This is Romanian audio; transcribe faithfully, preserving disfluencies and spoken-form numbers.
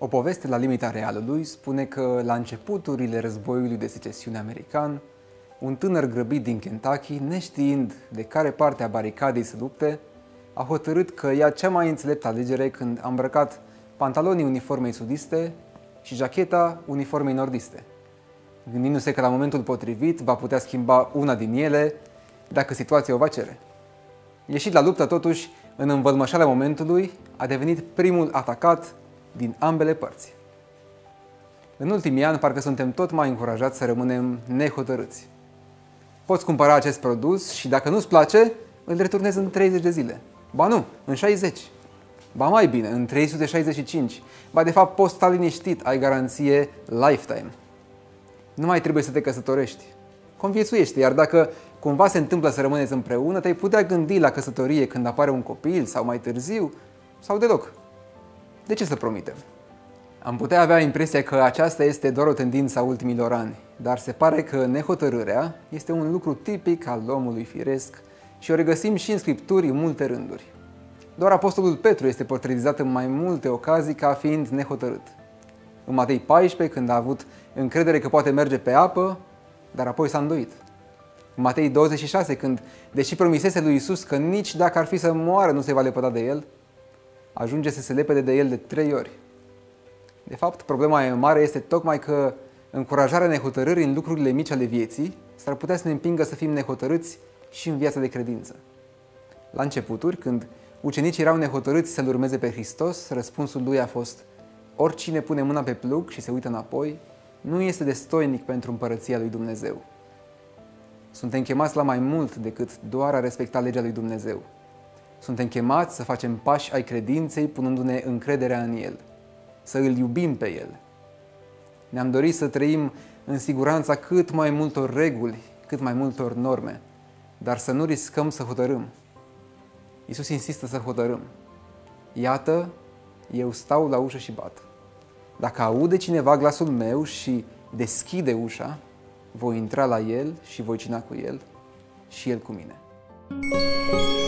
O poveste la limita realului spune că la începuturile războiului de secesiune american, un tânăr grăbit din Kentucky, neștiind de care parte a baricadei să lupte, a hotărât că ia cea mai înțeleptă alegere când a îmbrăcat pantalonii uniformei sudiste și jacheta uniformei nordiste, gândindu-se că la momentul potrivit va putea schimba una din ele dacă situația o va cere. Ieșit la luptă totuși, în învălmășarea momentului, a devenit primul atacat din ambele părți. În ultimii ani, parcă suntem tot mai încurajați să rămânem nehotărâți. Poți cumpăra acest produs și dacă nu-ți place, îl returnezi în treizeci de zile. Ba nu, în șaizeci. Ba mai bine, în trei sute șaizeci și cinci. Ba de fapt, poți sta liniștit, ai garanție lifetime. Nu mai trebuie să te căsătorești. Conviețuiește, iar dacă cumva se întâmplă să rămâneți împreună, te-ai putea gândi la căsătorie când apare un copil sau mai târziu sau deloc. De ce să promitem? Am putea avea impresia că aceasta este doar o tendință a ultimilor ani, dar se pare că nehotărârea este un lucru tipic al omului firesc și o regăsim și în Scripturi în multe rânduri. Doar apostolul Petru este portretizat în mai multe ocazii ca fiind nehotărât. În Matei paisprezece, când a avut încredere că poate merge pe apă, dar apoi s-a îndoit. În Matei douăzeci și șase, când, deși promisese lui Iisus că nici dacă ar fi să moară nu se va lepăda de el, ajunge să se lepede de el de trei ori. De fapt, problema mare este tocmai că încurajarea nehotărârii în lucrurile mici ale vieții s-ar putea să ne împingă să fim nehotărâți și în viața de credință. La începuturi, când ucenicii erau nehotărâți să-L urmeze pe Hristos, răspunsul lui a fost: oricine pune mâna pe plug și se uită înapoi, nu este destoinic pentru împărăția lui Dumnezeu. Suntem chemați la mai mult decât doar a respecta legea lui Dumnezeu. Suntem chemați să facem pași ai credinței punându-ne încrederea în El, să îl iubim pe El. Ne-am dorit să trăim în siguranța cât mai multor reguli, cât mai multor norme, dar să nu riscăm să hotărâm. Iisus insistă să hotărâm. Iată, eu stau la ușă și bat. Dacă aude cineva glasul meu și deschide ușa, voi intra la el și voi cina cu el și el cu mine.